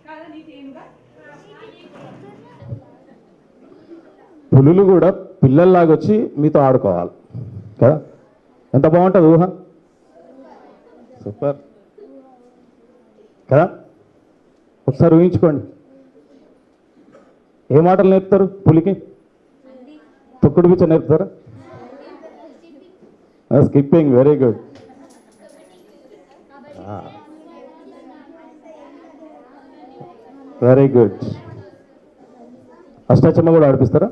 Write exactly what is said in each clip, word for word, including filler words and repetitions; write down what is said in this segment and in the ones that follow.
పులులు కూడా పిల్లల్లాగా వచ్చి మీతో ఆడుకోవాలి కదా, ఎంత బాగుంటుంది ఊహ. సూపర్ కదా. ఒకసారి ఊహించుకోండి, ఏ మాటలు నేర్పుతారు పులికి? తొక్కుడు బిచ్చ నేర్పుతారా? Skipping, very good. Very good. అష్టాచమ్మ కూడా ఆడిపిస్తారా?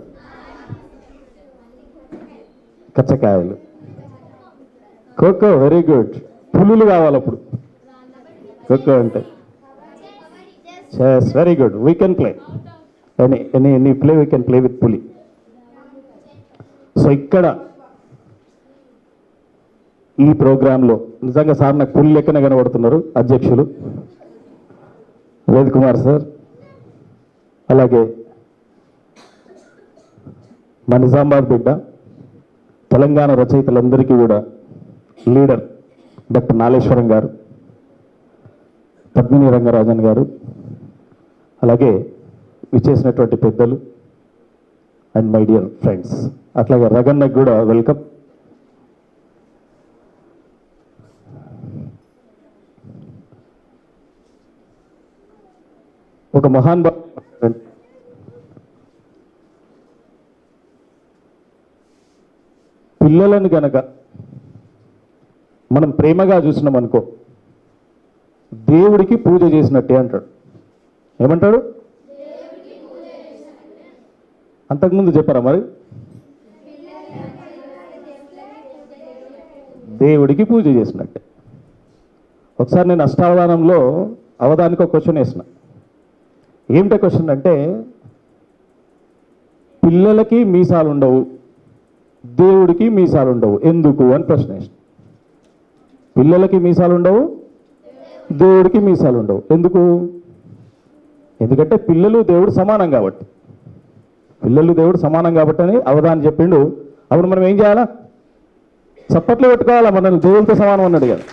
కచ్చకాయలు, ఖోఖో, వెరీ గుడ్. పులులు కావాలి అప్పుడు ఖోఖో అంటే. Chess, very good. We can play any any any play we can play with పులి. సో ఇక్కడ ఈ ప్రోగ్రాంలో నిజంగా సార్ నాకు పులి లెక్కన కనబడుతున్నారు అధ్యక్షులు వేద్ కుమార్ సార్, అలాగే మా నిజామాబాద్ బిడ్డ, తెలంగాణ రచయితలందరికీ కూడా లీడర్ డాక్టర్ నాలేశ్వరం గారు, పద్మిని రంగరాజన్ గారు, అలాగే విచ్చేసినటువంటి పెద్దలు అండ్ మై డియర్ ఫ్రెండ్స్, అట్లాగే రగన్నకు కూడా వెల్కమ్. ఒక మహాన్ పిల్లలను గనక మనం ప్రేమగా చూసినాం అనుకో, దేవుడికి పూజ చేసినట్టే అంటాడు. ఏమంటాడు? అంతకుముందు చెప్పారా మరి? దేవుడికి పూజ చేసినట్టే. ఒకసారి నేను అష్టావధానంలో అవధానికి ఒక క్వశ్చన్ వేసిన. ఏమిటో క్వశ్చన్ అంటే, పిల్లలకి మీసాలు ఉండవు, దేవుడికి మీసాలు ఉండవు, ఎందుకు అని ప్రశ్న వేసిన. పిల్లలకి మీసాలు ఉండవు, దేవుడికి మీసాలు ఉండవు, ఎందుకు? ఎందుకంటే పిల్లలు దేవుడు సమానం కాబట్టి. పిల్లలు దేవుడు సమానం కాబట్టి అని అవధాని చెప్పిండు. అప్పుడు మనం ఏం చేయాలా? చప్పట్లు పెట్టుకోవాలా, మనల్ని దేవుడితో సమానం అన్నాడు కదా.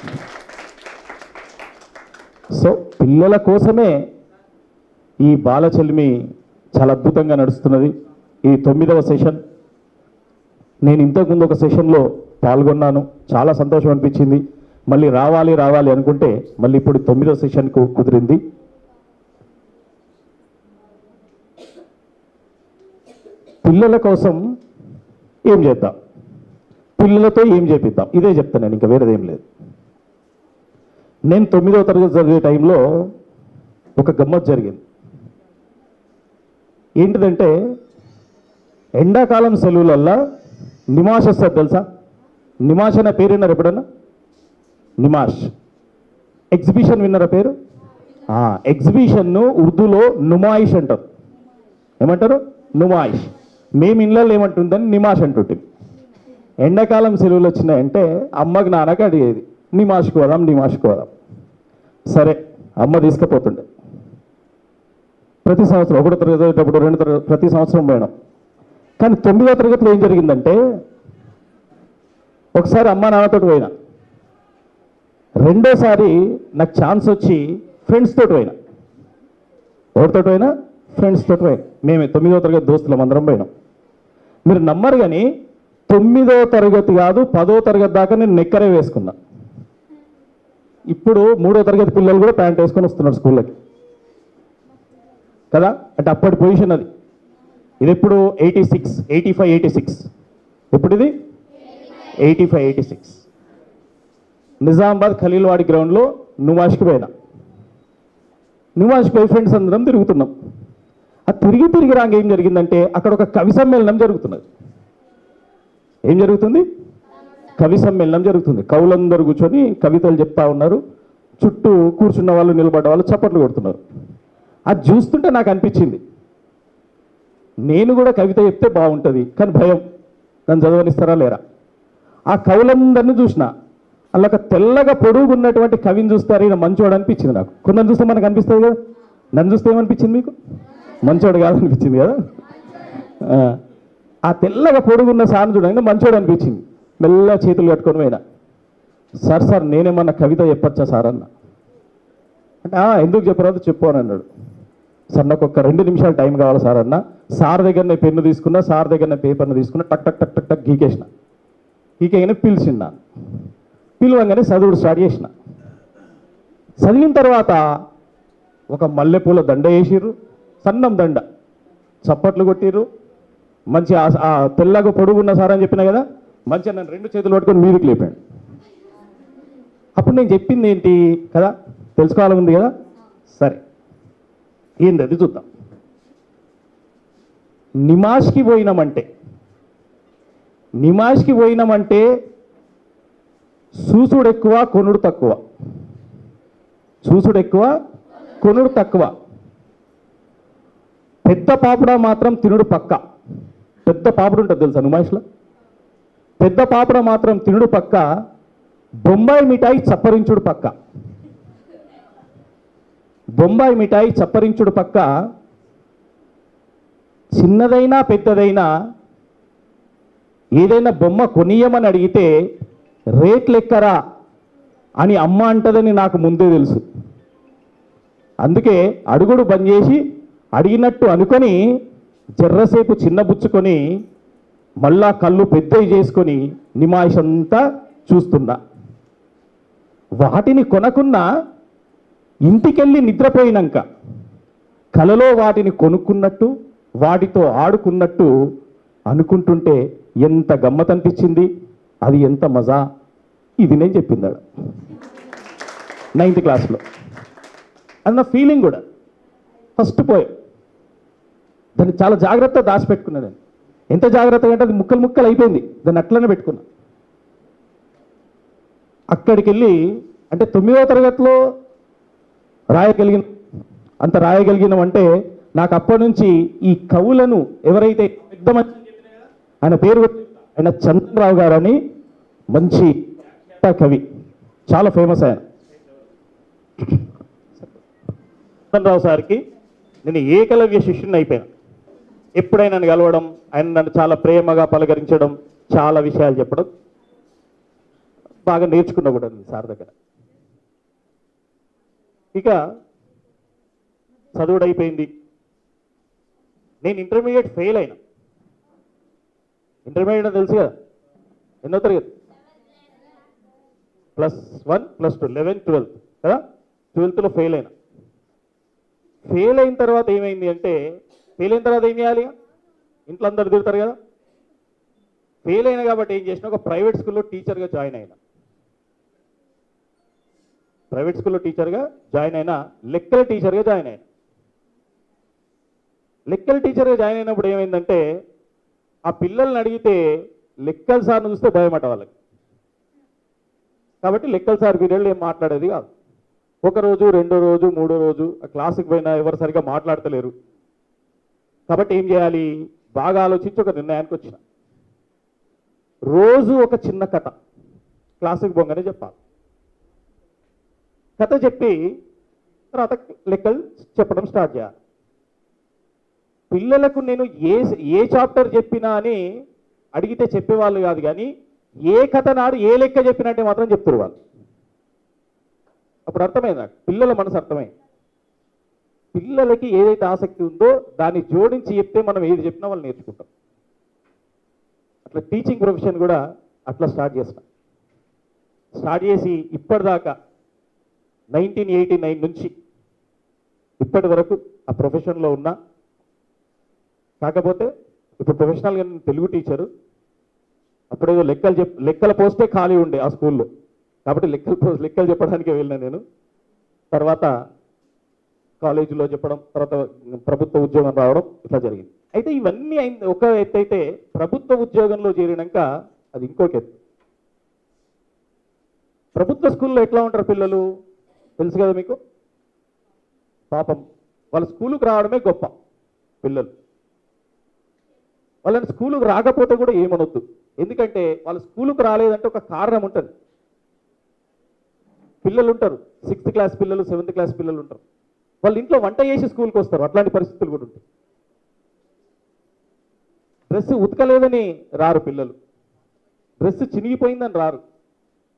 సో పిల్లల కోసమే ఈ బాలచల్మి చాలా అద్భుతంగా నడుస్తున్నది. ఈ తొమ్మిదవ సెషన్. నేను ఇంతకుముందు ఒక సెషన్లో పాల్గొన్నాను, చాలా సంతోషం అనిపించింది. మళ్ళీ రావాలి రావాలి అనుకుంటే మళ్ళీ ఇప్పుడు తొమ్మిదవ సెషన్కు కుదిరింది. పిల్లల కోసం ఏం చేద్దాం, పిల్లలతో ఏం చేపిద్దాం, ఇదే చెప్తాను నేను, ఇంకా వేరేదేం లేదు. నేను తొమ్మిదవ తరగతి చదివే టైంలో ఒక గమ్మత్ జరిగింది. ఏంటిదంటే, ఎండాకాలం సెలవులల్లా నిమాష్ వస్తుంది తెలుసా? నిమాష్ అనే పేరు విన్నారా ఎప్పుడన్నా? నిమాష్ ఎగ్జిబిషన్ విన్నారా పేరు? ఎగ్జిబిషన్ను ఉర్దూలో నుమాయిష్ అంటారు. ఏమంటారు? నుమాయిష్. మేము ఇళ్ళల్లో ఏమంటుందని నిమాష్ అంటుంటుంది. ఎండాకాలం సెలవులు వచ్చినాయంటే అమ్మకి నాన్నకి అడిగేది, నిమాష్కి పోదాం నిమాష్కి పోదాం. సరే, అమ్మ తీసుకుపోతుండే. ప్రతి సంవత్సరం ఒకటో తరగతి చదివేటప్పుడు రెండు తరగతి ప్రతి సంవత్సరం పోయినాం. కానీ తొమ్మిదో తరగతిలో ఏం జరిగిందంటే, ఒకసారి అమ్మ నాన్నతో పోయినా, రెండోసారి నాకు ఛాన్స్ వచ్చి ఫ్రెండ్స్ తోటి పోయినా. ఎవరితో పోయినా? ఫ్రెండ్స్ తోటి పోయినా. మేమే తొమ్మిదో తరగతి దోస్తులం అందరం పోయినాం. మీరు నమ్మరు కానీ తొమ్మిదో తరగతి కాదు పదో తరగతి దాకా నేను నెక్కరే వేసుకున్నా. ఇప్పుడు మూడో తరగతి పిల్లలు కూడా ప్యాంట్ వేసుకొని వస్తున్నారు స్కూళ్ళకి కదా. అంటే అప్పటి పొజిషన్ అది. ఇది ఎప్పుడు? Eighty six eighty five eighty six ఎప్పుడు ఇది? Eighty five eighty six Nizamabad Khaleelwadi గ్రౌండ్లో నుమాష్కి పోయినా. నుమాష్కి పోయి ఫ్రెండ్స్ అందరం తిరుగుతున్నాం. ఆ తిరిగి తిరిగి రాంగ్ ఏం జరిగిందంటే, అక్కడ ఒక కవి సమ్మేళనం జరుగుతున్నది. ఏం జరుగుతుంది? కవి సమ్మేళనం జరుగుతుంది. కవులందరూ కూర్చొని కవితలు చెప్తా ఉన్నారు. చుట్టూ కూర్చున్న వాళ్ళు, నిలబడ్డ వాళ్ళు చప్పట్లు కొడుతున్నారు. అది చూస్తుంటే నాకు అనిపించింది, నేను కూడా కవిత చెప్తే బాగుంటుంది, కానీ భయం, నన్ను చదవనిస్తారా లేరా. ఆ కవులందరినీ చూసిన, అలా తెల్లగా పొడుగున్నటువంటి కవిని చూస్తారు, ఈయన మంచోడు అనిపించింది నాకు. కొందరు చూస్తే మనకు అనిపిస్తుంది కదా. నన్ను చూస్తే ఏమనిపించింది మీకు? మంచోడు కాదనిపించింది కదా. ఆ తెల్లగా పొడుగున్న సార్ని చూడండి, మంచోడు అనిపించింది. మెల్ల చేతులు కట్టుకొని పోయినా, సార్ సార్ నేనేమన్నా కవిత చెప్పచ్చా సార్ అన్న. అంటే ఎందుకు చెప్పరాదు చెప్పు అని అన్నాడు. సార్ నాకు ఒక రెండు నిమిషాలు టైం కావాలి సార్ అన్న. సార్ దగ్గరనే పెన్ను తీసుకున్నా, సార్ దగ్గరనే పేపర్ను తీసుకున్నా, టక్ టక్ టక్ టక్ టక్ గీకేసిన. గీకేగానే పిలిచిందా, పిలువంగానే చదువుడు స్టార్ట్ చేసిన. చదివిన తర్వాత ఒక మల్లెపూల దండ వేసిర్రు, సన్నం దండ, చప్పట్లు కొట్టిర్రు. మంచి ఆ తెల్లగా పొడుగున్న సార్ అని చెప్పినా కదా, మంచిగా నన్ను రెండు చేతులు పట్టుకొని మీదకి లేపాడు. అప్పుడు నేను చెప్పింది ఏంటి కదా, తెలుసుకోవాలని ఉంది కదా. సరే, ఏంది అది చూద్దాం. నిమాష్కి పోయినామంటే నిమాష్కి పోయినామంటే చూసుడు ఎక్కువ, కొనుడు తక్కువ. చూసుడు ఎక్కువ, కొనుడు తక్కువ. పెద్ద పాపుడా మాత్రం తినుడు పక్క. పెద్ద పాపుడు ఉంటుంది తెలుసా నిమాష్లో? పెద్ద పాపుడ మాత్రం తినుడు పక్క, బొంబాయి మిఠాయి చప్పరించుడు పక్క. బొంబాయి మిఠాయి చప్పరించుడు పక్క. చిన్నదైనా పెద్దదైనా ఏదైనా బొమ్మ కొనియమని అడిగితే రేట్ లెక్కరా అని అమ్మ అంటదని నాకు ముందే తెలుసు. అందుకే అడుగుడు బంద్ చేసి అడిగినట్టు అనుకొని జర్రసేపు చిన్నబుచ్చుకొని మళ్ళా కళ్ళు పెద్దవి చేసుకొని నిమాయిష్ అంతా చూస్తున్నా. వాటిని కొనకున్నా ఇంటికెళ్ళి నిద్రపోయినాక కలలో వాటిని కొనుక్కున్నట్టు, వాటితో ఆడుకున్నట్టు అనుకుంటుంటే ఎంత గమ్మత్ అనిపించింది, అది ఎంత మజా. ఇది నేను చెప్పిందాడు నైన్త్ క్లాస్లో. అది నా ఫీలింగ్ కూడా. ఫస్ట్ పోయే దాన్ని చాలా జాగ్రత్తగా దాచిపెట్టుకున్నాను. ఎంత జాగ్రత్తగా అంటే అది ముక్కలు ముక్కలు అయిపోయింది, దాన్ని అట్లనే పెట్టుకున్నా. అక్కడికి వెళ్ళి అంటే తొమ్మిదవ తరగతిలో రాయగలిగిన అంత రాయగలిగినామంటే నాకు అప్పటి నుంచి ఈ కవులను ఎవరైతే పెద్ద మంచి ఆయన పేరు ఆయన చంద్రరావు గారు అని మంచి కవి, చాలా ఫేమస్ ఆయన. చంద్రరావు సార్కి నేను ఏకలవ్య శిష్యుని అయిపోయాను. ఎప్పుడైనా నన్ను కలవడం, ఆయన నన్ను చాలా ప్రేమగా పలకరించడం, చాలా విషయాలు చెప్పడం బాగా నేర్చుకున్నా కూడా సార్ దగ్గర. ఇక చదువుడు అయిపోయింది. నేను ఇంటర్మీడియట్ ఫెయిల్ అయినా. ఇంటర్మీడియట్ తెలుసు కదా, ఎన్నో తరగతి? Plus one plus two eleventh twelfth కదా. ట్వెల్త్లో ఫెయిల్ అయినా. ఫెయిల్ అయిన తర్వాత ఏమైంది అంటే, ఫెయిల్ అయిన తర్వాత ఏం చేయాలి? ఇంట్లో అందరు తిరుగుతారు కదా. ఫెయిల్ అయినా కాబట్టి ఏం చేసినా, ఒక ప్రైవేట్ స్కూల్లో టీచర్గా జాయిన్ అయినా. ప్రైవేట్ స్కూల్లో టీచర్గా జాయిన్ అయినా, లెక్కల టీచర్గా జాయిన్ అయినా. లెక్కల టీచర్గా జాయిన్ అయినప్పుడు ఏమైందంటే, ఆ పిల్లల్ని అడిగితే లెక్కల సార్ని చూస్తే భయమట వాళ్ళకి. కాబట్టి లెక్కల సార్ పీరియడ్లో ఏం మాట్లాడేది కాదు. ఒక రోజు, రెండో రోజు, మూడో రోజు ఆ క్లాసుకి పోయినా ఎవరు సరిగా మాట్లాడతలేరు. కాబట్టి ఏం చేయాలి? బాగా ఆలోచించి ఒక నిర్ణయానికి వచ్చిన. రోజు ఒక చిన్న కథ క్లాసుకి పోగానే చెప్పాలి. కథ చెప్పి తర్వాత లెక్కలు చెప్పడం స్టార్ట్ చేయాలి. పిల్లలకు నేను ఏ ఏ చాప్టర్ చెప్పినా అని అడిగితే చెప్పేవాళ్ళు కాదు, కానీ ఏ కథ నాడు ఏ లెక్క చెప్పినట్టే మాత్రం చెప్తారు వాళ్ళు. అప్పుడు అర్థమైంది నాకు, పిల్లల మనసు అర్థమైంది. పిల్లలకి ఏదైతే ఆసక్తి ఉందో దాన్ని జోడించి చెప్తే మనం ఏది చెప్పినా వాళ్ళు నేర్చుకుంటాం. అట్లా టీచింగ్ ప్రొఫెషన్ కూడా అట్లా స్టార్ట్ చేస్తాం. స్టార్ట్ చేసి ఇప్పటిదాకా నైన్టీన్ ఎయిటీ నైన్ నుంచి ఇప్పటి వరకు ఆ ప్రొఫెషన్లో ఉన్నా. కాకపోతే ఇప్పుడు ప్రొఫెషనల్గా నేను తెలుగు టీచరు. అప్పుడేదో లెక్కలు చెప్ లెక్కల పోస్టే ఖాళీ ఉండే ఆ స్కూల్లో, కాబట్టి లెక్కలు లెక్కలు చెప్పడానికే వెళ్ళినా నేను. తర్వాత కాలేజీలో చెప్పడం, తర్వాత ప్రభుత్వ ఉద్యోగం రావడం, ఇట్లా జరిగింది. అయితే ఇవన్నీ అయింది ఒక ఎత్తు. అయితే ప్రభుత్వ ఉద్యోగంలో చేరినాక అది ఇంకొక ఎత్తు. ప్రభుత్వ స్కూల్లో ఎట్లా ఉంటారు పిల్లలు తెలుసు కదా మీకు. పాపం వాళ్ళ స్కూలుకు రావడమే గొప్ప పిల్లలు. వాళ్ళని స్కూలుకు రాకపోతే కూడా ఏమనొద్దు, ఎందుకంటే వాళ్ళ స్కూలుకు రాలేదంటే ఒక కారణం ఉంటుంది. పిల్లలు ఉంటారు, సిక్స్త్ క్లాస్ పిల్లలు, సెవెంత్ క్లాస్ పిల్లలు ఉంటారు, వాళ్ళు ఇంట్లో వంట చేసి స్కూల్కి వస్తారు. అట్లాంటి పరిస్థితులు కూడా ఉంటాయి. డ్రెస్ ఉతకలేదని రారు పిల్లలు, డ్రెస్ చినిగిపోయిందని రారు,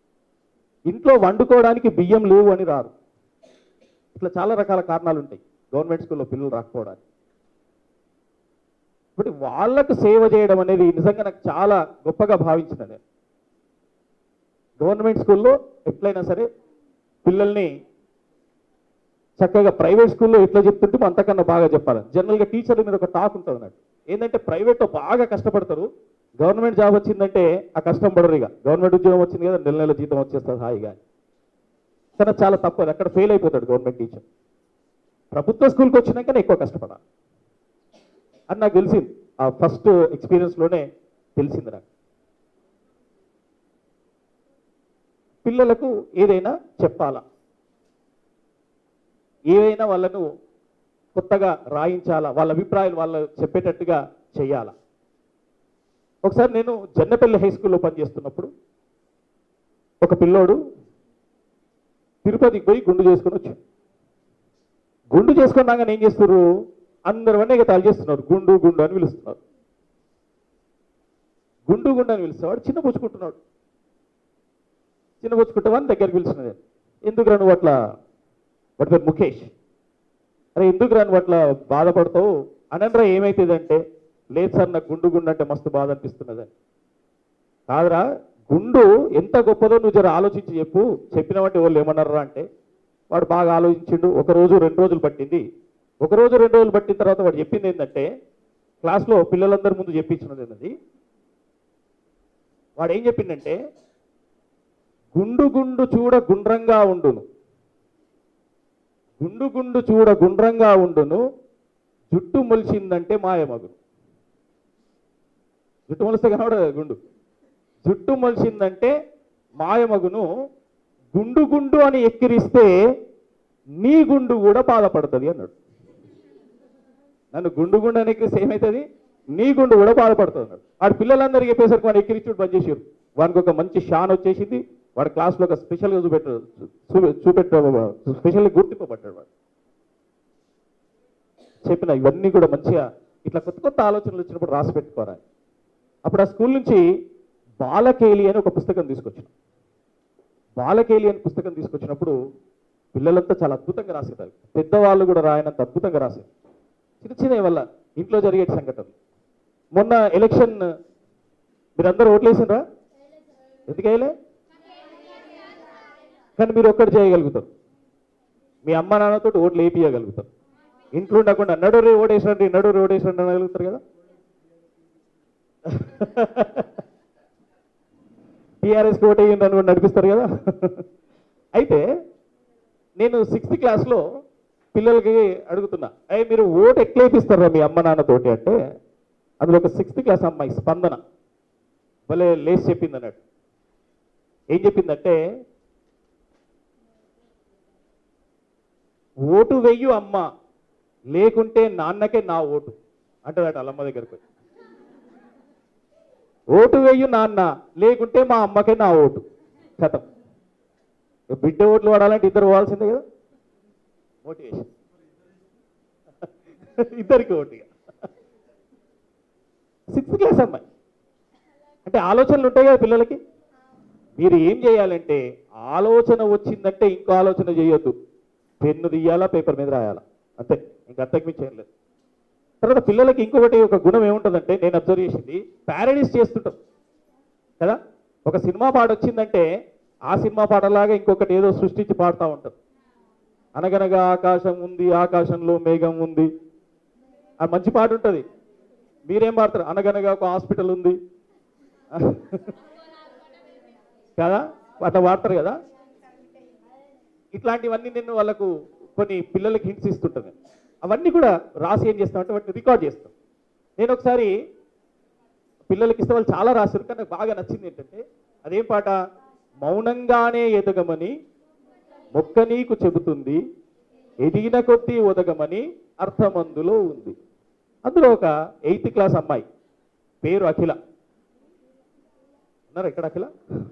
ఇంట్లో వండుకోవడానికి బియ్యం లేవు అని రారు. ఇట్లా చాలా రకాల కారణాలు ఉంటాయి. గవర్నమెంట్ స్కూల్లో పిల్లలు రాకపోవడానికి. ఇప్పుడు వాళ్ళకు సేవ చేయడం అనేది నిజంగా నాకు చాలా గొప్పగా భావించిన నేను. గవర్నమెంట్ స్కూల్లో ఎట్లయినా సరే పిల్లల్ని చక్కగా ప్రైవేట్ స్కూల్లో ఎట్లా చెప్తుంటే అంతకన్నా బాగా చెప్పాలి. జనరల్గా టీచర్ల మీద ఒక టాక్ ఉంటుంది అన్నట్టు. ఏంటంటే ప్రైవేట్లో బాగా కష్టపడతారు, గవర్నమెంట్ జాబ్ వచ్చిందంటే ఆ కష్టం పడరు. ఇక గవర్నమెంట్ ఉద్యోగం వచ్చింది కదా, నెల నెల జీతం వచ్చేస్తుంది హాయిగా. కానీ చాలా తప్పదు, అక్కడ ఫెయిల్ అయిపోతాడు గవర్నమెంట్ టీచర్. ప్రభుత్వ స్కూల్కి వచ్చినాకనే ఎక్కువ కష్టపడాలి అని నాకు తెలిసింది. ఆ ఫస్ట్ ఎక్స్పీరియన్స్లోనే తెలిసింది నాకు. పిల్లలకు ఏదైనా చెప్పాలా, ఏదైనా వాళ్ళను కొత్తగా రాయించాలా, వాళ్ళ అభిప్రాయాలు వాళ్ళు చెప్పేటట్టుగా చేయాలా. ఒకసారి నేను జన్నపల్లి హై స్కూల్లో పనిచేస్తున్నప్పుడు ఒక పిల్లోడు తిరుపతికి పోయి గుండు చేసుకొని వచ్చాడు. గుండు చేసుకున్నాక ఏం చేస్తారు, అందరు వన్నీ తాలు చేస్తున్నారు, గుండు గుండు అని పిలుస్తున్నారు. గుండు గుండు అని పిలుస్తాడు, చిన్న పుచ్చుకుంటున్నాడు. చిన్న పుచ్చుకుంటావని దగ్గరికి పిలిచినది. ఎందుకు రాను అట్లా, వాటి పేరు ముఖేష్, అరే ఎందుకు రాను అట్లా బాధపడతావు అనరా, ఏమైతుందంటే లేదు సార్ నాకు గుండు గుండు అంటే మస్తు బాధ అనిపిస్తున్నదని. కాదురా, గుండు ఎంత గొప్పదో నువ్వు జర ఆలోచించి చెప్పు, చెప్పినవంటే వాళ్ళు ఏమన్నారా అంటే వాడు బాగా ఆలోచించిండు. ఒక రోజు రెండు రోజులు పట్టింది. ఒక రోజు రెండు రోజులు పట్టిన తర్వాత వాడు చెప్పింది ఏంటంటే, క్లాస్లో పిల్లలందరి ముందు చెప్పించినది అన్నది, వాడు ఏం చెప్పిండంటే, గుండు గుండు చూడ గుండ్రంగా ఉండును, గుండు గుండు చూడ గుండ్రంగా ఉండును, జుట్టు మొలిచిందంటే మాయమగును. జుట్టు మొలిస్తే కనబడదు గుండు, జుట్టు మొలిచిందంటే మాయమగును, గుండు గుండు అని ఎక్కిరిస్తే నీ గుండు కూడా బాధపడుతుంది అన్నాడు. నన్ను గుండు గుండు అని ఎక్కిరిస్తే ఏమవుతుంది, నీ గుండు కూడా బాధపడుతుంది అన్నాడు. వాడు పిల్లలందరికీ చెప్పేసరికి వాడు ఎక్కిరిచుడు బంద్ చేసారు. వాడికి ఒక మంచి షాన్ వచ్చేసింది. వాడు క్లాస్లో ఒక స్పెషల్గా చూపెట్ట చూపెట్ట స్పెషల్గా గుర్తింపబడ్డాడు. వాడు చెప్పిన ఇవన్నీ కూడా మంచిగా ఇట్లా కొత్త కొత్త ఆలోచనలు వచ్చినప్పుడు రాసి పెట్టుకోరా. అప్పుడు ఆ స్కూల్ నుంచి బాలకేలి అని ఒక పుస్తకం తీసుకొచ్చిన. బాలకేలి అని పుస్తకం తీసుకొచ్చినప్పుడు పిల్లలంతా చాలా అద్భుతంగా రాసేటారు, పెద్దవాళ్ళు కూడా రాయనంత అద్భుతంగా రాశారు. చిన్న చిన్న వల్ల ఇంట్లో జరిగే సంఘటనలు. మొన్న ఎలక్షన్ మీరందరూ ఓట్లేసిండ్రా? ఎందుకు వేయలే? కానీ మీరు ఒక్కటి చేయగలుగుతారు, మీ అమ్మ నాన్నతో ఓట్లు వేయించగలుగుతారు. ఇంట్లో ఉండకుండా నడురే ఓటేసండి నడురే ఓటేసండి అనగలుగుతారు కదా. టీఆర్ఎస్కి ఓటు వేయండి అని కూడా నడిపిస్తారు కదా. అయితే నేను సిక్స్త్ క్లాస్లో పిల్లలకి అడుగుతున్నా, అయ్యి మీరు ఓటు ఎట్లా వేపిస్తారా మీ అమ్మ నాన్నతోటి అంటే, అందులో ఒక సిక్స్త్ క్లాస్ అమ్మాయి స్పందన భలే లేచి చెప్పింది అన్నట్టు. ఏం చెప్పిందంటే, ఓటు వెయ్యు అమ్మ, లేకుంటే నాన్నకే నా ఓటు అంటదట వాళ్ళమ్మ దగ్గరకు. ఓటు వెయ్యు నాన్న, లేకుంటే మా అమ్మకే నా ఓటు. కథం. బిడ్డ ఓట్లు వాడాలంటే ఇద్దరు పోవాల్సిందే కదా. మోటివేషన్ ఇద్దరికి ఓటుగా. సిక్స్త్ క్లాస్ అమ్మాయి అంటే ఆలోచనలు ఉంటాయి కదా పిల్లలకి. మీరు ఏం చేయాలంటే, ఆలోచన వచ్చిందంటే ఇంకో ఆలోచన చేయొద్దు, పెన్ను తీయాలా, పేపర్ మీద రాయాలా, అంతే, ఇంకా అంతకు మించి ఏం లేదు. తర్వాత పిల్లలకి ఇంకొకటి ఒక గుణం ఏముంటుందంటే, నేను అబ్జర్వ్ చేసింది, ప్యారడీస్ చేస్తుంటాం కదా. ఒక సినిమా పాట వచ్చిందంటే ఆ సినిమా పాటలాగా ఇంకొకటి ఏదో సృష్టించి పాడుతూ ఉంటారు. అనగనగా ఆకాశం ఉంది, ఆకాశంలో మేఘం ఉంది, ఆ మంచి పాట ఉంటుంది. మీరేం పాడతారు, అనగనగా ఒక హాస్పిటల్ ఉంది కదా, అట్లా వాడతారు కదా. ఇట్లాంటివన్నీ నేను వాళ్ళకు కొన్ని పిల్లలకి హింట్స్ ఇస్తుంటాను. అవన్నీ కూడా రాసి ఏం చేస్తామంటే వాటిని రికార్డ్ చేస్తాం. నేను ఒకసారి పిల్లలకి ఇస్తే వాళ్ళు చాలా రాశారు, కానీ నాకు బాగా నచ్చింది ఏంటంటే, అదేం పాట, మౌనంగానే ఎదగమని మొక్క నీకు చెబుతుంది, ఎదిగిన కొద్దీ ఒదగమని అర్థమందులో ఉంది. అందులో ఒక ఎయిత్ క్లాస్ అమ్మాయి పేరు అఖిల ఉన్నారు. ఎక్కడ అఖిల?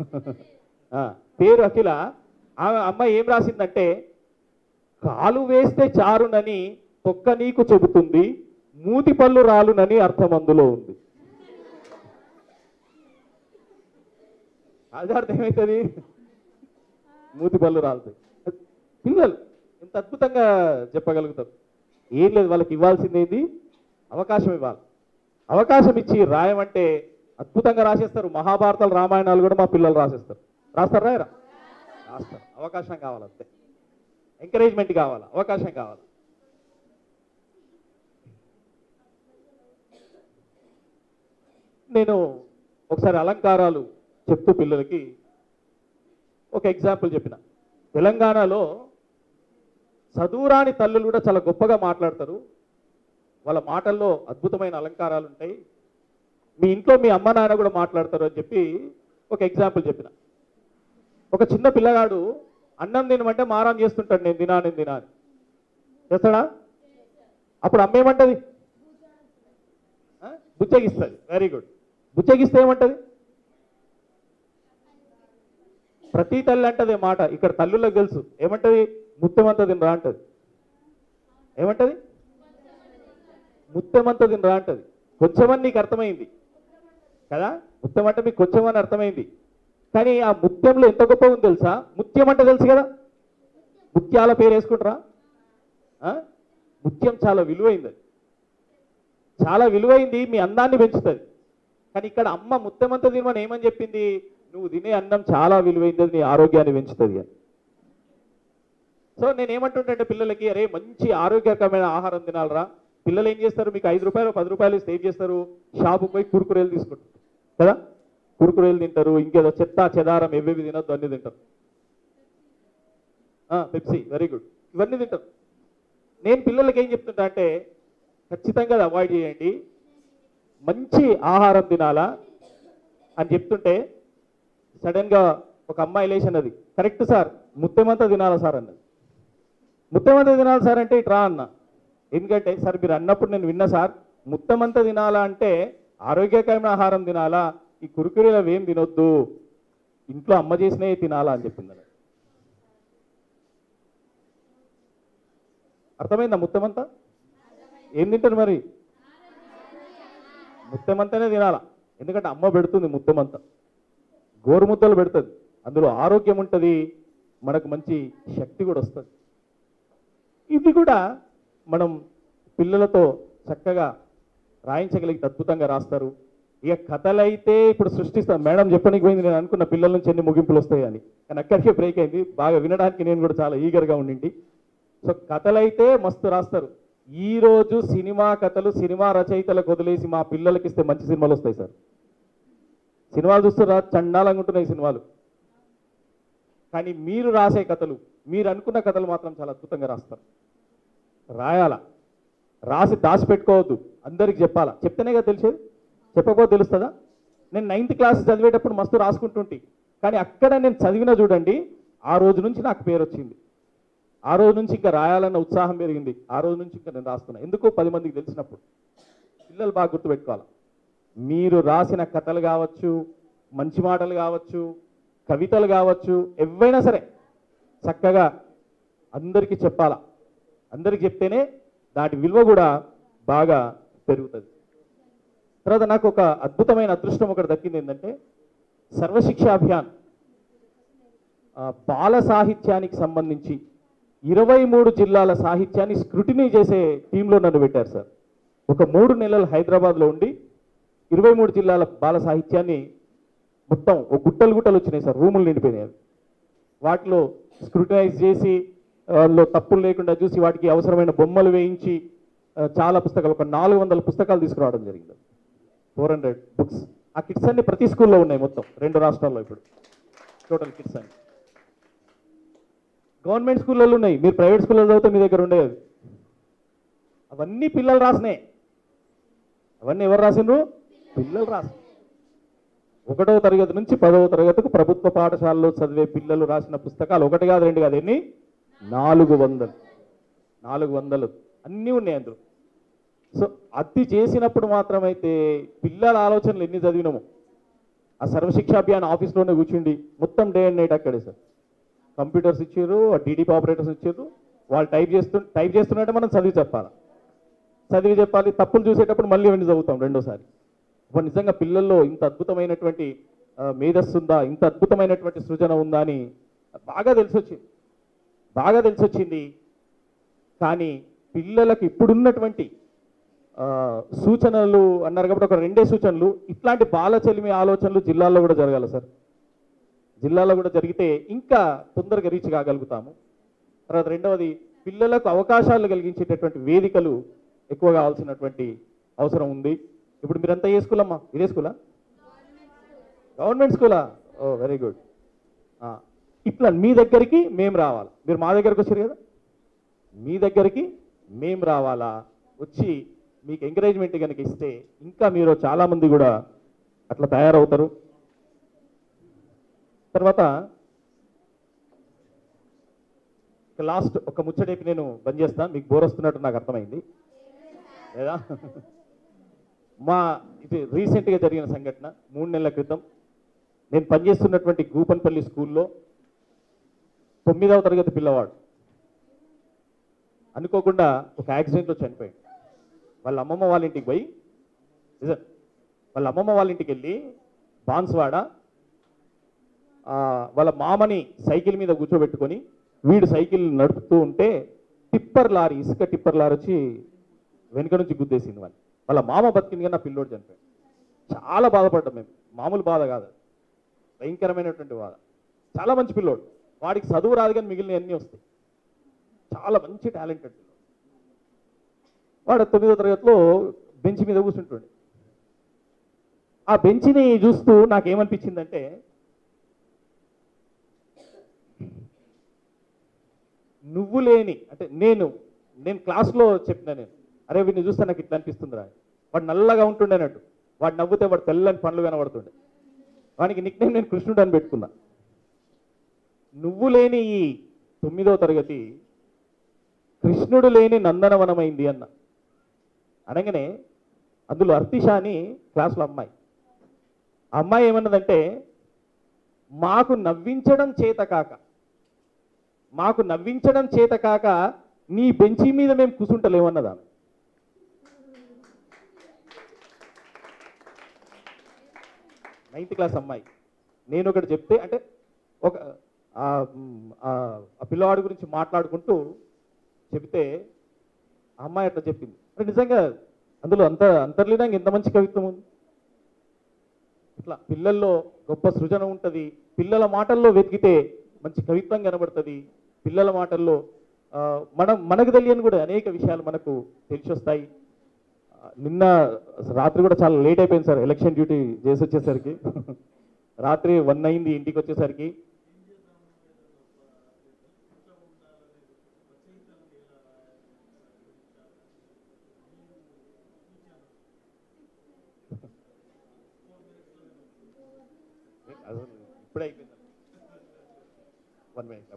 పేరు అఖిల. ఆమె అమ్మాయి ఏం రాసిందంటే, కాలు వేస్తే చారునని తొక్క నీకు చెబుతుంది, మూతి పళ్ళు రాలునని అర్థం అందులో ఉంది. అది అర్థం ఏమవుతుంది, మూతి పళ్ళు రాలుతాయి. పిల్లలు ఎంత అద్భుతంగా చెప్పగలుగుతారు. ఏం లేదు, వాళ్ళకి ఇవ్వాల్సింది ఏంది? అవకాశం ఇవ్వాలి. అవకాశం ఇచ్చి రాయమంటే అద్భుతంగా రాసేస్తారు. మహాభారతాలు రామాయణాలు కూడా మా పిల్లలు రాసేస్తారు. రాస్తారు రాయరా? రాస్తారు. అవకాశం కావాలంతే, ఎంకరేజ్మెంట్ కావాలి, అవకాశం కావాలి. నేను ఒకసారి అలంకారాలు చెప్తూ పిల్లలకి ఒక ఎగ్జాంపుల్ చెప్పిన. తెలంగాణలో చదువురాని తల్లులు కూడా చాలా గొప్పగా మాట్లాడతారు, వాళ్ళ మాటల్లో అద్భుతమైన అలంకారాలు ఉంటాయి, మీ ఇంట్లో మీ అమ్మ నాన్న కూడా మాట్లాడతారు అని చెప్పి ఒక ఎగ్జాంపుల్ చెప్పిన. ఒక చిన్న పిల్లగాడు అన్నం తినమంటే మారం చేస్తుంటాడు, నేను తినా నేను తినా అని. చేస్తాడా? అప్పుడు అమ్మ ఏమంటది? బుచ్చగిస్తుంది. Very good. బుచ్చగిస్తే ఏమంటది? ప్రతి తల్లి అంటది మాట, ఇక్కడ తల్లులకు తెలుసు ఏమంటది? ముత్తెమంత తినరా అంటది. ఏమంటది? ముత్తెమంత తినరా అంటది. కొంచెమని నీకు అర్థమైంది కదా, ముత్యం అంటే మీకు కొంచెమని అర్థమైంది. కానీ ఆ ముత్యంలో ఎంత గొప్ప ఉంది తెలుసా? ముత్యం అంటే తెలుసు కదా, ముత్యాల పేరు వేసుకుంటారా? ముత్యం చాలా విలువైంది, చాలా విలువైంది, మీ అందాన్ని పెంచుతుంది. కానీ ఇక్కడ అమ్మ ముత్తెమంత తినమని ఏమని చెప్పింది? నువ్వు తినే అన్నం చాలా విలువైంది, నీ ఆరోగ్యాన్ని పెంచుతుంది అని. సో నేను ఏమంటుంటే పిల్లలకి, అరే మంచి ఆరోగ్యకరమైన ఆహారం తినాలరా. పిల్లలు ఏం చేస్తారు? మీకు ఐదు రూపాయలు పది రూపాయలు సేవ్ చేస్తారు, షాపు పోయి కురుకురేలు తీసుకుంటారు కదా, కురుకురేలు తింటారు, ఇంకేదో చెత్త చెదారం ఎవేవి తినద్దు అన్ని తింటారు. పెప్సీ, వెరీ గుడ్, ఇవన్నీ తింటారు. నేను పిల్లలకి ఏం చెప్తుంటా అంటే, ఖచ్చితంగా అది అవాయిడ్ చేయండి, మంచి ఆహారం తినాలా అని చెప్తుంటే సడన్గా ఒక అమ్మాయి లేచినది, కరెక్ట్ సార్, ముత్తెమంతా తినాలా సార్ అన్నది. ముత్తెమంతా తినాలి సార్ అంటే ఇట్రా అన్న. ఎందుకంటే సార్ మీరు అన్నప్పుడు నేను విన్నా సార్, ముత్తెమంతా తినాలా అంటే ఆరోగ్యకరమైన ఆహారం తినాలా, ఈ కురుకురేలు అవి ఏం తినొద్దు, ఇంట్లో అమ్మ చేసినవి తినాలా అని చెప్పింది. అర్థమైందా? ముత్తెమంతా ఏం తింటారు మరి? ముత్తెమంతనే తినాలా, ఎందుకంటే అమ్మ పెడుతుంది ముత్తెమంతా, గోరుముద్దలు పెడుతుంది, అందులో ఆరోగ్యం ఉంటుంది, మనకు మంచి శక్తి కూడా వస్తుంది. ఇది కూడా మనం పిల్లలతో చక్కగా రాయించగలిగితే అద్భుతంగా రాస్తారు. ఇక కథలైతే ఇప్పుడు సృష్టిస్తాం. మేడం చెప్పడానికి పోయింది, నేను అనుకున్న పిల్లల నుంచి ఎన్ని ముగింపులు వస్తాయి అని, కానీ అక్కడికే బ్రేక్ అయింది. బాగా వినడానికి నేను కూడా చాలా ఈగర్గా ఉండింది. సో కథలైతే మస్తు రాస్తారు. ఈరోజు సినిమా కథలు సినిమా రచయితలకు వదిలేసి మా పిల్లలకి ఇస్తే మంచి సినిమాలు వస్తాయి సార్. సినిమాలు చూస్తారా? చండాలంగా ఉంటున్నాయి సినిమాలు. కానీ మీరు రాసే కథలు, మీరు అనుకున్న కథలు మాత్రం చాలా అద్భుతంగా రాస్తారు. రాయాలా, రాసి దాచిపెట్టుకోవద్దు, అందరికి చెప్పాలా. చెప్తేనే కదా తెలిసేది, చెప్పకపోతే తెలుస్తుందా? నేను నైన్త్ క్లాస్ చదివేటప్పుడు మస్తు రాసుకుంటుంటే, కానీ అక్కడ నేను చదివిన చూడండి, ఆ రోజు నుంచి నాకు పేరు వచ్చింది, ఆ రోజు నుంచి ఇంకా రాయాలన్న ఉత్సాహం పెరిగింది, ఆ రోజు నుంచి ఇంకా నేను రాస్తున్నా. ఎందుకో పది మందికి తెలిసినప్పుడు. పిల్లలు బాగా గుర్తుపెట్టుకోవాలి, మీరు రాసిన కథలు కావచ్చు, మంచి మాటలు కావచ్చు, కవితలు కావచ్చు, ఎవైనా సరే చక్కగా అందరికీ చెప్పాలా. అందరికి చెప్తేనే దాటి విలువ కూడా బాగా పెరుగుతుంది. తర్వాత నాకు ఒక అద్భుతమైన అదృష్టం ఒకటి దక్కింది, ఏంటంటే సర్వశిక్ష అభియాన్ బాల సాహిత్యానికి సంబంధించి ఇరవై మూడు జిల్లాల సాహిత్యాన్ని స్క్రూటినీ చేసే టీంలో నన్ను పెట్టారు సార్. ఒక మూడు నెలలు హైదరాబాద్లో ఉండి ఇరవై మూడు జిల్లాల బాల సాహిత్యాన్ని మొత్తం ఒక గుట్టలు గుట్టలు వచ్చినాయి సార్, రూములు నిండిపోయినాయి. వాటిలో స్క్రూటినైజ్ చేసి లో తప్పులు లేకుండా చూసి వాటికి అవసరమైన బొమ్మలు వేయించి చాలా పుస్తకాలు, ఒక నాలుగు వందల పుస్తకాలు తీసుకురావడం జరిగింది. Four hundred books. ఆ కిట్స్ అన్ని ప్రతి స్కూల్లో ఉన్నాయి, మొత్తం రెండు రాష్ట్రాల్లో ఇప్పుడు టోటల్ కిట్స్ అన్ని. గవర్నమెంట్ స్కూళ్ళలో ఉన్నాయి, మీరు ప్రైవేట్ స్కూల్లో చదివితే మీ దగ్గర ఉండేది. అవన్నీ పిల్లలు రాసినాయి. అవన్నీ ఎవరు రాసిండ్రు? పిల్లలు రాసి. ఒకటవ తరగతి నుంచి పదవ తరగతికి ప్రభుత్వ పాఠశాలలో చదివే పిల్లలు రాసిన పుస్తకాలు ఒకటి కాదు రెండు కాదు, ఎన్ని? నాలుగు వందలు నాలుగు వందలు అన్నీ ఉన్నాయి అందులో. సో అది చేసినప్పుడు మాత్రమైతే పిల్లల ఆలోచనలు ఎన్ని చదివినాము. ఆ సర్వశిక్ష అభియాన్ ఆఫీస్లోనే కూర్చుండి మొత్తం డే అండ్ నైట్ అక్కడే సార్. కంప్యూటర్స్ ఇచ్చారు, టీడీపీ ఆపరేటర్స్ ఇచ్చారు, వాళ్ళు టైప్ చేస్తు టైప్ చేస్తున్నట్టే మనం చదివి చెప్పాలి, చదివి చెప్పాలి. తప్పులు చూసేటప్పుడు మళ్ళీ ఇవన్నీ చదువుతాం రెండోసారి. ఇప్పుడు నిజంగా పిల్లల్లో ఇంత అద్భుతమైనటువంటి మేధస్సు ఉందా, ఇంత అద్భుతమైనటువంటి సృజన ఉందా అని బాగా తెలిసొచ్చింది బాగా తెలిసొచ్చింది కానీ పిల్లలకు ఇప్పుడున్నటువంటి ఆ, సూచనలు అన్నారు కాబట్టి ఒక రెండే సూచనలు, ఇట్లాంటి బాల చెలిమి ఆలోచనలు జిల్లాల్లో కూడా జరగాలి సార్. జిల్లాలో కూడా జరిగితే ఇంకా తొందరగా రీచ్ కాగలుగుతాము. తర్వాత రెండవది, పిల్లలకు అవకాశాలు కలిగించేటటువంటి వేదికలు ఎక్కువ కావాల్సినటువంటి అవసరం ఉంది. ఇప్పుడు మీరంతా ఏ స్కూల్ అమ్మా? ఇదే స్కూలా? గవర్నమెంట్ స్కూలా? Oh very good. ఇట్లా మీ దగ్గరికి మేము రావాలి. మీరు మా దగ్గరకు వచ్చారు కదా, మీ దగ్గరికి మేము రావాలా, వచ్చి మీకు ఎంకరేజ్మెంట్ కనుక ఇస్తే ఇంకా మీరు చాలామంది కూడా అట్లా తయారవుతారు. తర్వాత లాస్ట్ ఒక ముచ్చటేపి నేను బంద్ చేస్తాను, మీకు బోర్ వస్తున్నట్టు నాకు అర్థమైంది లేదా? మా ఇది రీసెంట్గా జరిగిన సంఘటన, మూడు నెలల క్రితం నేను పనిచేస్తున్నటువంటి గూపన్పల్లి స్కూల్లో తొమ్మిదవ తరగతి పిల్లవాడు అనుకోకుండా ఒక యాక్సిడెంట్లో చనిపోయాడు. వాళ్ళ అమ్మమ్మ వాళ్ళ ఇంటికి పోయి నిజం వాళ్ళ అమ్మమ్మ వాళ్ళ ఇంటికి వెళ్ళి బాన్స్వాడ వాళ్ళ మామని సైకిల్ మీద కూర్చోబెట్టుకొని వీడు సైకిల్ నడుపుతూ ఉంటే టిప్పర్ లారీ, ఇసుక టిప్పర్ లారీ వచ్చి వెనుక నుంచి గుద్దేసింది వాళ్ళు. వాళ్ళ మామ బతికింది కానీ నా పిల్లోడు చనిపోయాడు. చాలా బాధపడ్డాం మేము, మామూలు బాధ కాదు, భయంకరమైనటువంటి బాధ. చాలా మంచి పిల్లోడు, వాడికి చదువు రాదు కానీ మిగిలిన అన్నీ వస్తాయి. చాలా మంచి టాలెంటెడ్ పిల్లోడు. వాడు తొమ్మిదో తరగతిలో బెంచ్ మీద కూర్చుంటుండే. ఆ బెంచ్ని చూస్తూ నాకేమనిపించిందంటే, నువ్వు లేని అంటే నేను నేను క్లాస్లో చెప్పిన, నేను అరే వీడిని చూస్తే నాకు ఇట్లా అనిపిస్తుందిరా, వాడు నల్లగా ఉంటుండే అన్నట్టు, వాడు నవ్వుతే వాడు తెల్లని పండ్లు కనబడుతుండే, వానికి నిక్ నేమ్ నేను కృష్ణుడు అని పెట్టుకున్నా. నువ్వు లేని ఈ తొమ్మిదో తరగతి కృష్ణుడు లేని నందనవనమైంది అన్న అనగానే అందులో అర్తిషా అని క్లాసులో అమ్మాయి, ఆ అమ్మాయి ఏమన్నదంటే, మాకు నవ్వించడం చేత కాక మాకు నవ్వించడం చేత కాక నీ బెంచి మీద మేము కూర్చుంటలేమన్నదా. నైన్త్ క్లాస్ అమ్మాయి. నేను ఒకటి చెప్తే అంటే ఒక ఆ పిల్లవాడి గురించి మాట్లాడుకుంటూ చెబితే ఆ అమ్మాయి అట్లా చెప్పింది. అంటే నిజంగా అందులో అంత అంతర్లీనంగా ఎంత మంచి కవిత్వం ఉంది. ఇట్లా పిల్లల్లో గొప్ప సృజన ఉంటుంది, పిల్లల మాటల్లో వెతికితే మంచి కవిత్వం కనబడుతుంది, పిల్లల మాటల్లో మనం మనకు తెలియని కూడా అనేక విషయాలు మనకు తెలిసి వస్తాయి. నిన్న రాత్రి కూడా చాలా లేట్ అయిపోయింది సార్, ఎలక్షన్ డ్యూటీ చేసి వచ్చేసరికి రాత్రి వన్ అయింది ఇంటికి వచ్చేసరికి. ఇప్పుడే అయిపోయింది వన్ మినిట్.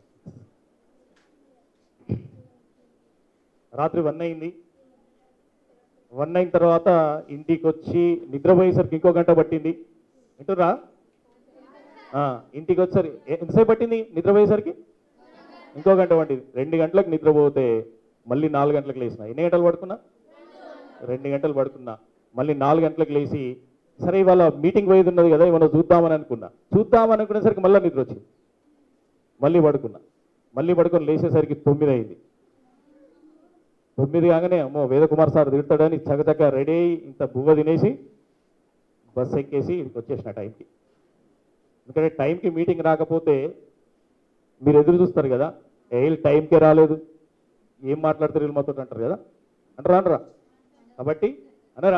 రాత్రి వన్ అయింది. వన్ అయిన తర్వాత ఇంటికి వచ్చి నిద్రపోయేసరికి ఇంకో గంట పట్టింది. వింటురా? ఇంటికి వచ్చేసరి ఎంతసేపు పట్టింది నిద్రపోయేసరికి? ఇంకో గంట పట్టింది. రెండు గంటలకు నిద్రపోతే మళ్ళీ నాలుగు గంటలకు లేచిన. ఎన్ని గంటలు పడుకున్నా? రెండు గంటలు పడుకున్నా. మళ్ళీ నాలుగు గంటలకు లేచి సరే ఇవాళ మీటింగ్ పోయేది ఉన్నది కదా, ఏమన్నా చూద్దామని అనుకున్నా. చూద్దామని అనుకునేసరికి మళ్ళీ నిద్ర వచ్చింది, మళ్ళీ పడుకున్నా. మళ్ళీ పడుకొని లేచేసరికి తొమ్మిది అయింది. తొమ్మిది కాగానే అమ్మో వేదకుమార్ సార్ తిడతాడని చకచక రెడీ అయ్యి ఇంత బువ్వ తినేసి బస్ ఎక్కేసి ఇక్కడికి వచ్చేసిన టైంకి. ఎందుకంటే టైంకి మీటింగ్ రాకపోతే మీరు ఎదురు చూస్తారు కదా, ఏ టైంకే రాలేదు, ఏం మాట్లాడతారు వీళ్ళు మాతో అంటారు కదా, అంటారా అనరా? కాబట్టి అనరా?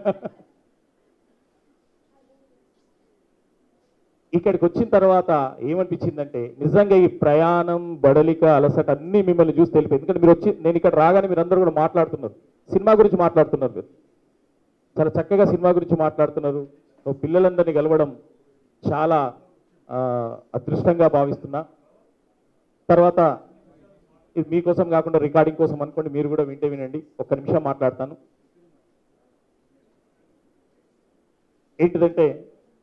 ఇక్కడికి వచ్చిన తర్వాత ఏమనిపించిందంటే, నిజంగా ఈ ప్రయాణం, బడలిక, అలసట అన్నీ మిమ్మల్ని చూసి తెలిపోయింది. ఎందుకంటే మీరు వచ్చి నేను ఇక్కడ రాగానే మీరు అందరూ కూడా మాట్లాడుతున్నారు, సినిమా గురించి మాట్లాడుతున్నారు, మీరు చాలా చక్కగా సినిమా గురించి మాట్లాడుతున్నారు. పిల్లలందరినీ కలవడం చాలా అదృష్టంగా భావిస్తున్నా. తర్వాత ఇది మీకోసం కాకుండా రికార్డింగ్ కోసం అనుకోండి, మీరు కూడా వింటే వినండి. ఒక్క నిమిషం మాట్లాడతాను. ఏంటిదంటే,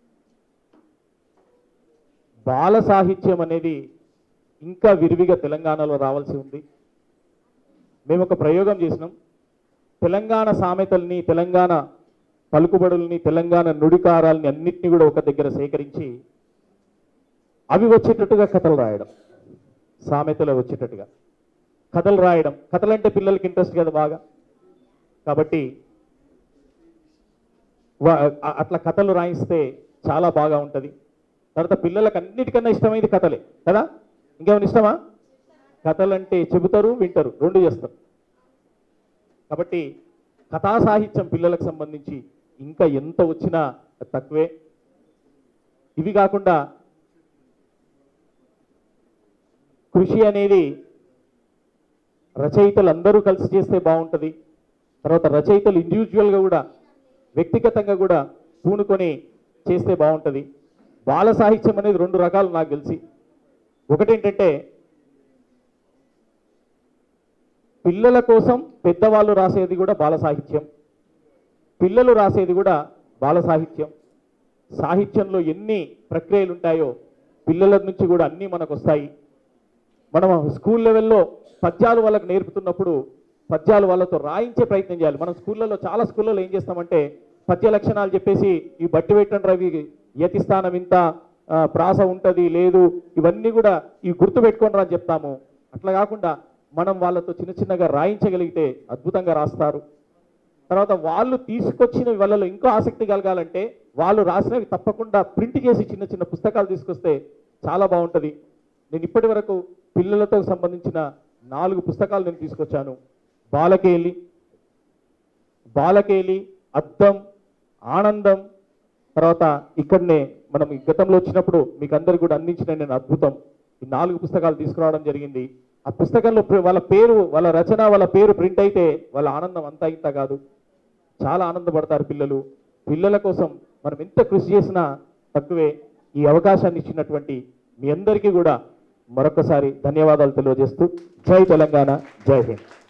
బాల సాహిత్యం అనేది ఇంకా విరివిగా తెలంగాణలో రావాల్సి ఉంది. మేము ఒక ప్రయోగం చేసినాం. తెలంగాణ సామెతల్ని, తెలంగాణ పలుకుబడుల్ని, తెలంగాణ నుడికారాలని అన్నిటినీ కూడా ఒక దగ్గర సేకరించి అవి వచ్చేటట్టుగా కథలు రాయడం, సామెతలు వచ్చేటట్టుగా. కథలు రాయడం, కథలంటే పిల్లలకి ఇంట్రెస్ట్ కదా బాగా, కాబట్టి అట్లా కథలు రాయిస్తే చాలా బాగా ఉంటుంది. తర్వాత పిల్లలకు అన్నిటికన్నా ఇష్టమైంది కథలే కదా, ఇంకేమైనా ఇష్టమా? కథలంటే చెబుతారు, వింటారు, రెండు చేస్తారు. కాబట్టి కథా సాహిత్యం పిల్లలకు సంబంధించి ఇంకా ఎంత వచ్చినా తక్కువే. ఇవి కాకుండా కృషి అనేది రచయితలు అందరూ కలిసి చేస్తే బాగుంటుంది. తర్వాత రచయితలు ఇండివిజువల్గా కూడా వ్యక్తిగతంగా కూడా పూనుకొని చేస్తే బాగుంటుంది. బాల సాహిత్యం అనేది రెండు రకాలు నాకు తెలిసి. ఒకటేంటంటే పిల్లల కోసం పెద్దవాళ్ళు రాసేది కూడా బాల సాహిత్యం, పిల్లలు రాసేది కూడా బాల సాహిత్యం. సాహిత్యంలో ఎన్ని ప్రక్రియలు ఉంటాయో పిల్లల నుంచి కూడా అన్నీ మనకు వస్తాయి. మనం స్కూల్ లెవెల్లో పద్యాలు వాళ్ళకు నేర్పుతున్నప్పుడు పద్యాలు వాళ్ళతో రాయించే ప్రయత్నం చేయాలి. మనం స్కూళ్ళలో చాలా స్కూళ్ళలో ఏం చేస్తామంటే పద్య లక్షణాలు చెప్పేసి ఈ బట్టి పెట్టండి రవి యతిస్థానం ఇంత ప్రాస ఉంటుంది లేదు, ఇవన్నీ కూడా ఇవి గుర్తు పెట్టుకోండి అని చెప్తాము. అట్లా కాకుండా మనం వాళ్ళతో చిన్న చిన్నగా రాయించగలిగితే అద్భుతంగా రాస్తారు. తర్వాత వాళ్ళు తీసుకొచ్చిన వాళ్ళలో ఇంకో ఆసక్తి కలగాలంటే వాళ్ళు రాసినవి తప్పకుండా ప్రింట్ చేసి చిన్న చిన్న పుస్తకాలు తీసుకొస్తే చాలా బాగుంటుంది. నేను ఇప్పటి వరకు పిల్లలతో సంబంధించిన నాలుగు పుస్తకాలు నేను తీసుకొచ్చాను. బాలకేలి బాలకేలి అద్దం, ఆనందం, తర్వాత ఇక్కడనే మనం గతంలో వచ్చినప్పుడు మీకు అందరు కూడా అందించిన నేను అద్భుతం, ఈ నాలుగు పుస్తకాలు తీసుకురావడం జరిగింది. ఆ పుస్తకంలో వాళ్ళ పేరు, వాళ్ళ రచన, వాళ్ళ పేరు ప్రింట్ అయితే వాళ్ళ ఆనందం అంతా ఇంత కాదు, చాలా ఆనందపడతారు పిల్లలు. పిల్లల కోసం మనం ఎంత కృషి చేసినా తక్కువే. ఈ అవకాశాన్ని ఇచ్చినటువంటి మీ అందరికీ కూడా మరొకసారి ధన్యవాదాలు తెలియజేస్తూ జై తెలంగాణ, జై హింద్.